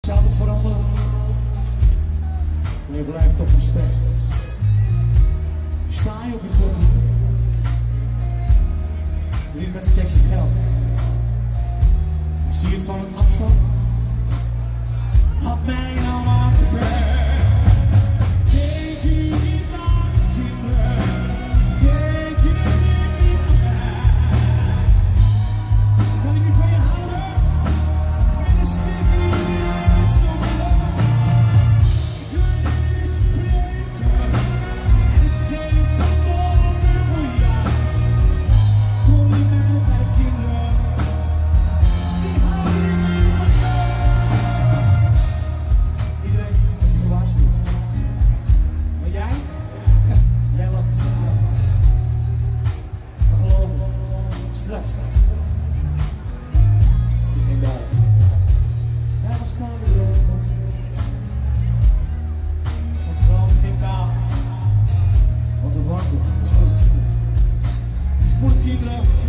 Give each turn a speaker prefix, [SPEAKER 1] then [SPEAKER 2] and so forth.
[SPEAKER 1] zou het veranderen, maar je blijft toch een ster. Sta je op je podium, verdien met seks en geld. Ik zie het van een afstand, had mij nou maar gebeurd. Denk je niet aan de kinderen, denk je niet aan mij? Kan ik niet van je houden, met een stik in je zo lang. Ik wil je niet spreken, en is geen cadeau meer voor jou. Kom je mij bij de kinderen, die houden niet van jou. Iedereen heeft je gewaarschuwd. Maar jij? Jij laat het samen. Maar geloof me, straks. Die ging daar. Jij was snel weer. Het was gewoon geen taal. Want de warmte is voor de kinderen. Het is voor de kinderen.